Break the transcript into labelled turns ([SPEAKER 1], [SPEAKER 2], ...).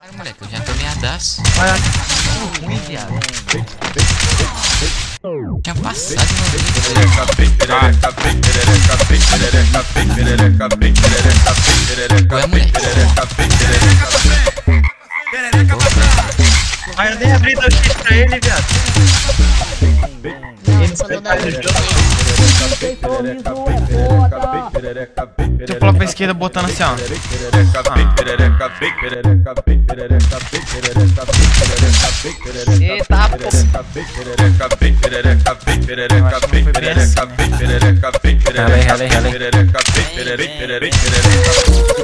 [SPEAKER 1] Olha, moleque, eu já tomei a das.
[SPEAKER 2] Olha, que ruim, viado.
[SPEAKER 1] Tinha passado no vídeo. Ué, moleque.
[SPEAKER 2] Mas eu nem abri o X pra ele, viado. Ele foi atrás do jogo.
[SPEAKER 3] Você pula pra esquerda botando assim, ó.
[SPEAKER 2] Eita, pô.
[SPEAKER 3] Ralei.